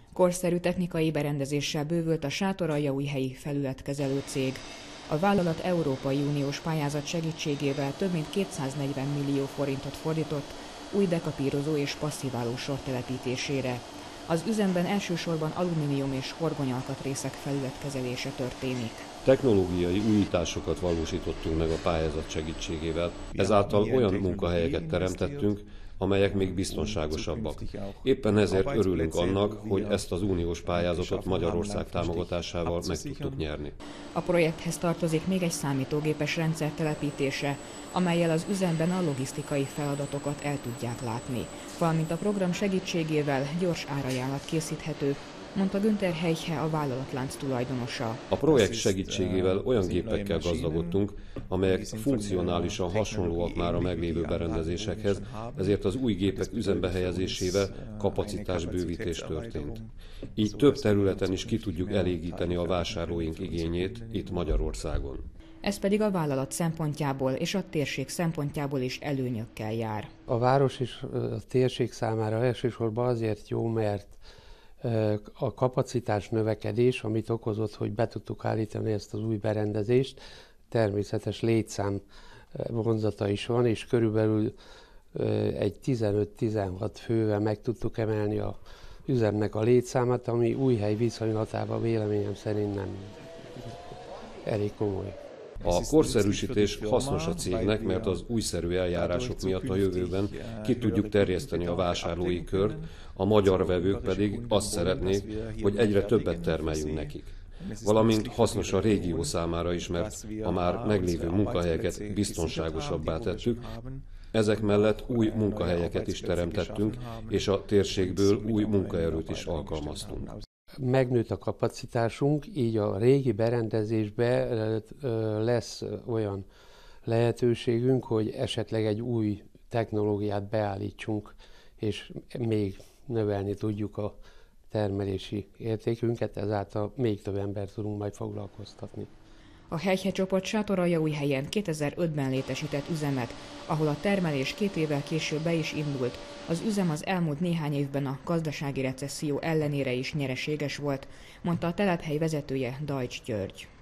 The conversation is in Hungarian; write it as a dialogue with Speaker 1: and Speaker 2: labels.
Speaker 1: Korszerű technikai berendezéssel bővült a sátoraljaújhelyi felületkezelő cég. A vállalat Európai Uniós pályázat segítségével több mint 240 millió forintot fordított új dekapírozó és passziváló sor telepítésére. Az üzemben elsősorban alumínium és horgonyalkatrészek felületkezelése történik.
Speaker 2: Technológiai újításokat valósítottunk meg a pályázat segítségével, ezáltal olyan munkahelyeket teremtettünk, amelyek még biztonságosabbak. Éppen ezért örülünk annak, hogy ezt az uniós pályázatot Magyarország támogatásával meg tudtuk nyerni.
Speaker 1: A projekthez tartozik még egy számítógépes rendszer telepítése, amellyel az üzemben a logisztikai feladatokat el tudják látni, valamint a program segítségével gyors árajánlat készíthető, mondta Günther Heiche, a vállalatlánc tulajdonosa.
Speaker 2: A projekt segítségével olyan gépekkel gazdagodtunk, amelyek funkcionálisan hasonlóak már a meglévő berendezésekhez, ezért az új gépek üzembe helyezésével kapacitásbővítés történt. Így több területen is ki tudjuk elégíteni a vásárlóink igényét itt Magyarországon.
Speaker 1: Ez pedig a vállalat szempontjából és a térség szempontjából is előnyökkel jár.
Speaker 3: A város és a térség számára elsősorban azért jó, mert a kapacitás növekedés, amit okozott, hogy be tudtuk állítani ezt az új berendezést, természetes létszám vonzata is van, és körülbelül egy 15-16 fővel meg tudtuk emelni az üzemnek a létszámát, ami Újhely viszonylatában véleményem szerint nem elég komoly.
Speaker 2: A korszerűsítés hasznos a cégnek, mert az újszerű eljárások miatt a jövőben ki tudjuk terjeszteni a vásárlói kört, a magyar vevők pedig azt szeretnék, hogy egyre többet termeljünk nekik. Valamint hasznos a régió számára is, mert a már meglévő munkahelyeket biztonságosabbá tettük, ezek mellett új munkahelyeket is teremtettünk, és a térségből új munkaerőt is alkalmaztunk.
Speaker 3: Megnőtt a kapacitásunk, így a régi berendezésbe lesz olyan lehetőségünk, hogy esetleg egy új technológiát beállítsunk, és még növelni tudjuk a termelési értékünket, ezáltal még több embert tudunk majd foglalkoztatni.
Speaker 1: A Heiche csoport Sátoraljaújhelyen 2005-ben létesített üzemet, ahol a termelés 2 évvel később be is indult. Az üzem az elmúlt néhány évben a gazdasági recesszió ellenére is nyereséges volt, mondta a telephely vezetője, Dajcs György.